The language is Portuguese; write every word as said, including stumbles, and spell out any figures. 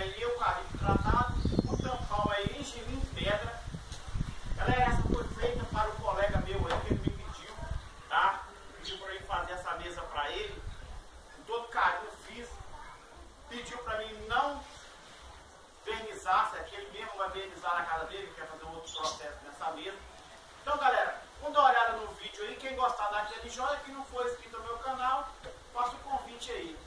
aí, eucalipto tratado, o tampão aí, engenho em pedra. Galera, essa foi feita para o colega meu aí, que ele me pediu, tá? Pediu para eu fazer essa mesa para ele. Com todo carinho eu fiz. Pediu para mim não vernizar, se aquele mesmo vai vernizar na casa dele, quer fazer um outro processo nessa mesa. Então, galera, vamos dar uma olhada no vídeo aí. Quem gostar daquele joia, quem não for inscrito no meu canal, faça o convite aí.